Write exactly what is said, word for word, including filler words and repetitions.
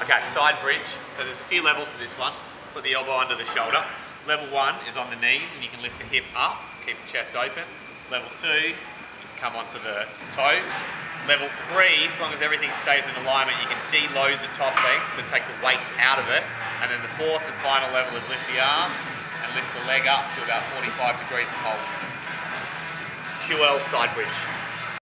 Okay, side bridge. So there's a few levels to this one. Put the elbow under the shoulder. Level one is on the knees and you can lift the hip up, keep the chest open. Level two, you can come onto the toes. Level three, as long as everything stays in alignment, you can deload the top leg, so take the weight out of it. And then the fourth and final level is lift the arm and lift the leg up to about forty-five degrees and hold. Q L side bridge.